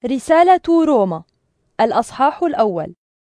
رسالة روما الأصحاح الأول.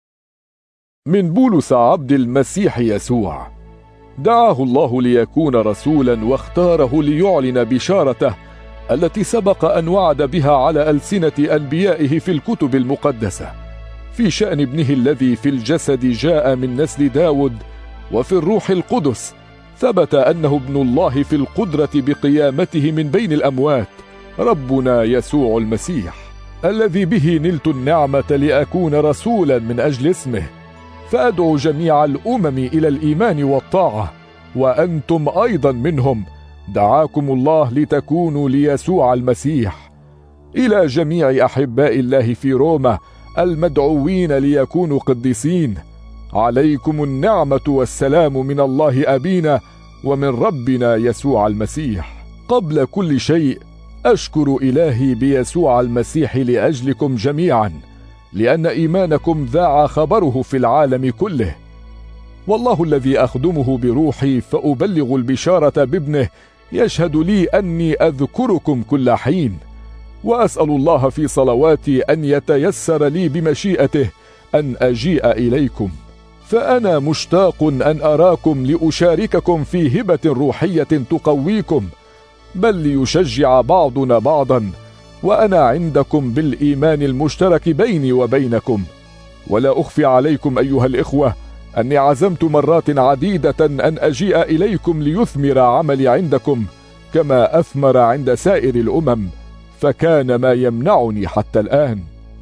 من بولس عبد المسيح يسوع، دعاه الله ليكون رسولا واختاره ليعلن بشارته التي سبق أن وعد بها على ألسنة أنبيائه في الكتب المقدسة، في شأن ابنه الذي في الجسد جاء من نسل داود، وفي الروح القدس ثبت أنه ابن الله في القدرة بقيامته من بين الأموات، ربنا يسوع المسيح، الذي به نلت النعمة لأكون رسولا من أجل اسمه، فأدعو جميع الأمم إلى الإيمان والطاعة، وأنتم أيضا منهم، دعاكم الله لتكونوا ليسوع المسيح. إلى جميع أحباء الله في روما المدعوين ليكونوا قديسين، عليكم النعمة والسلام من الله أبينا ومن ربنا يسوع المسيح. قبل كل شيء أشكر إلهي بيسوع المسيح لأجلكم جميعا، لأن إيمانكم ذاع خبره في العالم كله، والله الذي أخدمه بروحي فأبلغ البشارة بابنه يشهد لي أني أذكركم كل حين، وأسأل الله في صلواتي أن يتيسر لي بمشيئته أن أجيء إليكم، فأنا مشتاق أن أراكم لأشارككم في هبة روحية تقويكم، بل ليشجع بعضنا بعضا، وأنا عندكم بالإيمان المشترك بيني وبينكم. ولا أخفي عليكم أيها الإخوة أني عزمت مرات عديدة أن أجيء إليكم ليثمر عملي عندكم كما أثمر عند سائر الأمم، فكان ما يمنعني حتى الآن.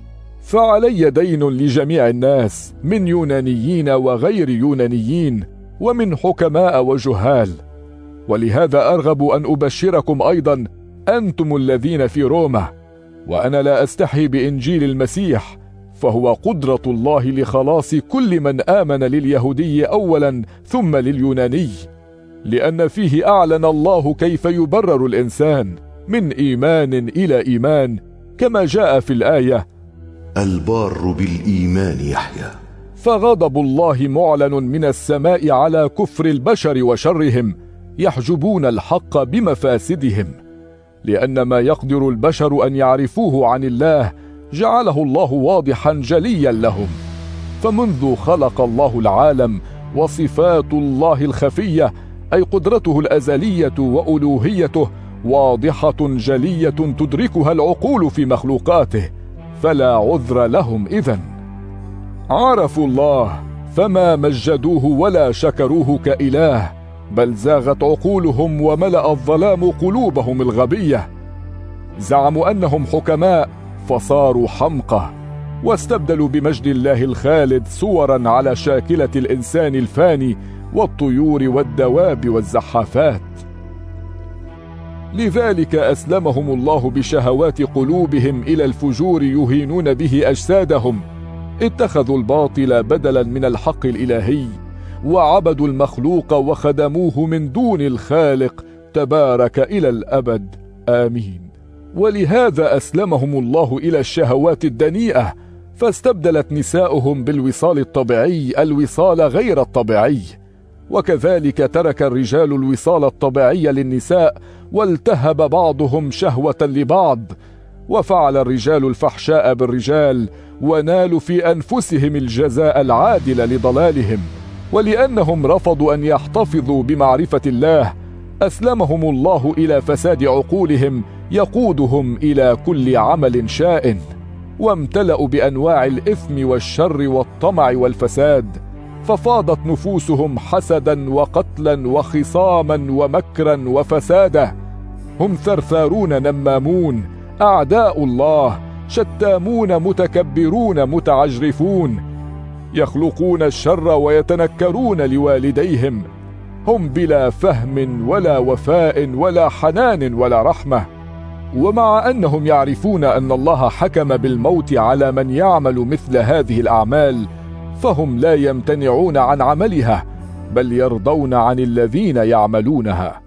فعلي دين لجميع الناس، من يونانيين وغير يونانيين، ومن حكماء وجهال، ولهذا أرغب أن أبشركم أيضا أنتم الذين في روما، وأنا لا أستحي بإنجيل المسيح، فهو قدرة الله لخلاص كل من آمن، لليهودي أولا ثم لليوناني، لأن فيه أعلن الله كيف يبرر الإنسان من إيمان إلى إيمان، كما جاء في الآية: البار بالإيمان يحيى. فغضب الله معلن من السماء على كفر البشر وشرهم، يحجبون الحق بمفاسدهم، لأن ما يقدر البشر أن يعرفوه عن الله جعله الله واضحا جليا لهم. فمنذ خلق الله العالم وصفات الله الخفية، أي قدرته الأزلية وألوهيته، واضحة جلية تدركها العقول في مخلوقاته، فلا عذر لهم إذن. عرفوا الله فما مجدوه ولا شكروه كإله، بل زاغت عقولهم وملأ الظلام قلوبهم الغبية. زعموا أنهم حكماء فصاروا حمقى، واستبدلوا بمجد الله الخالد صورا على شاكلة الإنسان الفاني والطيور والدواب والزحافات. لذلك أسلمهم الله بشهوات قلوبهم إلى الفجور، يهينون به أجسادهم، اتخذوا الباطل بدلا من الحق الإلهي، وعبدوا المخلوق وخدموه من دون الخالق، تبارك إلى الأبد آمين. ولهذا أسلمهم الله إلى الشهوات الدنيئة، فاستبدلت نساؤهم بالوصال الطبيعي الوصال غير الطبيعي، وكذلك ترك الرجال الوصال الطبيعي للنساء، والتهب بعضهم شهوة لبعض، وفعل الرجال الفحشاء بالرجال، ونالوا في أنفسهم الجزاء العادل لضلالهم. ولأنهم رفضوا أن يحتفظوا بمعرفة الله، أسلمهم الله إلى فساد عقولهم، يقودهم إلى كل عمل شائن، وامتلأوا بأنواع الإثم والشر والطمع والفساد، ففاضت نفوسهم حسدا وقتلا وخصاما ومكرا وفسادا. هم ثرثارون نمامون، أعداء الله، شتامون متكبرون متعجرفون، يخلقون الشر ويتنكرون لوالديهم، هم بلا فهم ولا وفاء ولا حنان ولا رحمة. ومع أنهم يعرفون أن الله حكم بالموت على من يعمل مثل هذه الأعمال، فهم لا يمتنعون عن عملها، بل يرضون عن الذين يعملونها.